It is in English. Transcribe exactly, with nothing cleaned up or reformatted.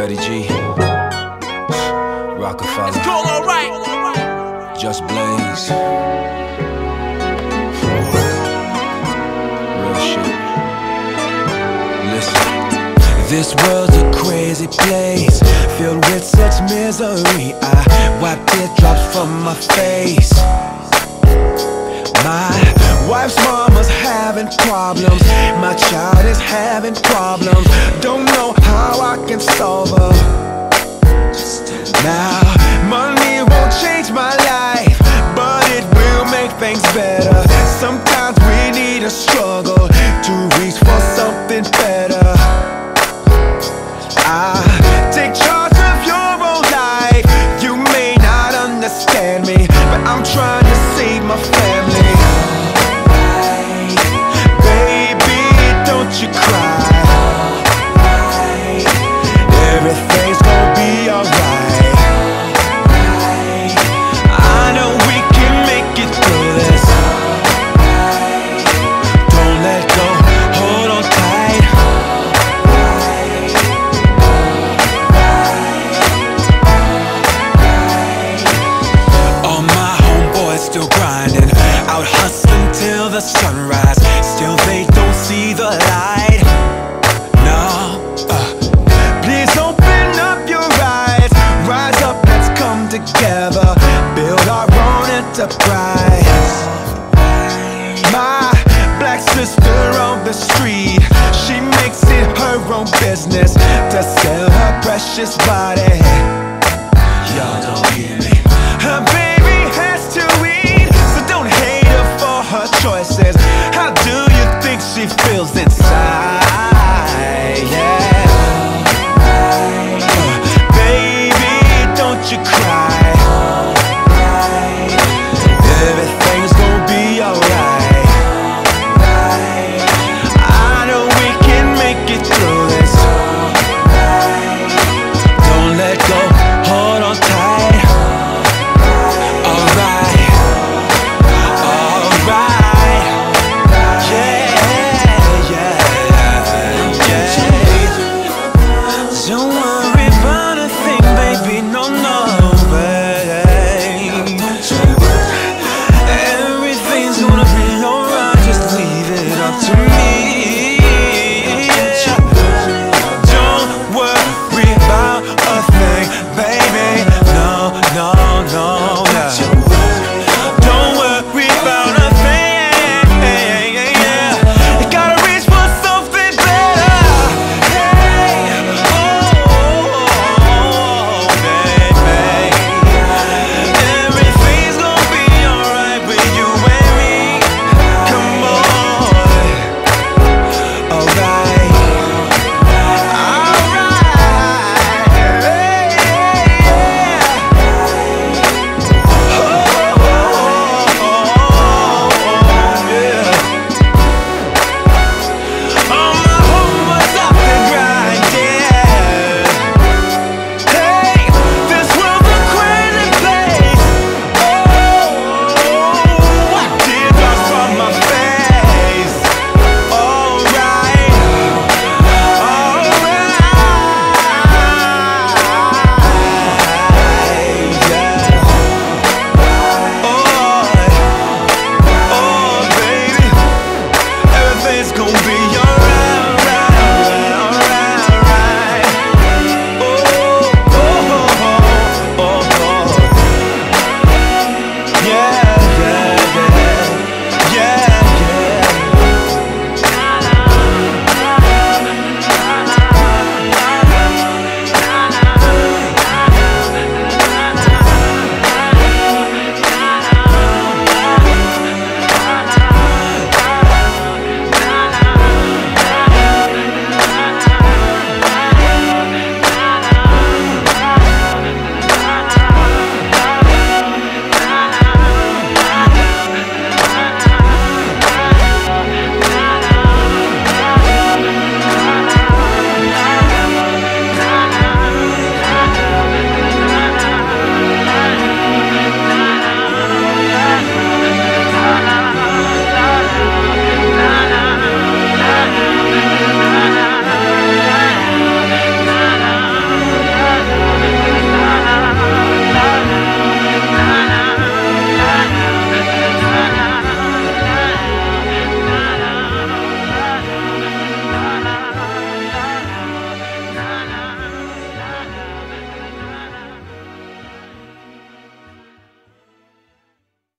Freddie G, Rockefeller. It's cool, alright. Just Blaze. Real shit. Listen. This world's a crazy place, filled with such misery. I wipe teardrops from my face. My wife's mama's having problems, my child is having problems. Don't know how I can solve her. Now, money won't change my life, but it will make things better. Sometimes we need a struggle to reach for something better. I take charge of your own life. You may not understand me, but I'm trying to save my family. Baby, don't you cry. Everything's gonna be alright. I know we can make it through this. Don't let go, hold on tight. All my homeboys still grinding, out hustling till the sunrise. Still they don't see the light. No, uh, please open up your eyes. Rise up, let's come together, build our own enterprise. My black sister on the street, she makes it her own business to sell her precious body. Y'all don't hear me. Her baby has to eat, so don't hate her for her choices. How do you think she feels inside?